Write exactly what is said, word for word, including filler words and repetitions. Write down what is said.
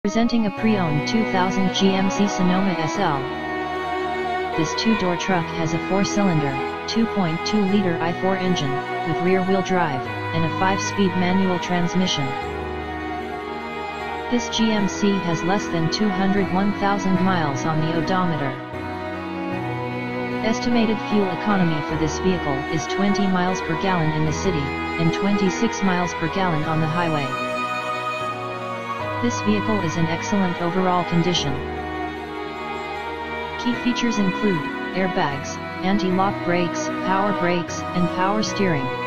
Presenting a pre-owned two thousand G M C Sonoma S L. This two-door truck has a four-cylinder, two point two liter I four engine, with rear-wheel drive, and a five-speed manual transmission. This G M C has less than two hundred one thousand miles on the odometer. Estimated fuel economy for this vehicle is twenty miles per gallon in the city, and twenty-six miles per gallon on the highway. This vehicle is in excellent overall condition. Key features include airbags, anti-lock brakes, power brakes, and power steering.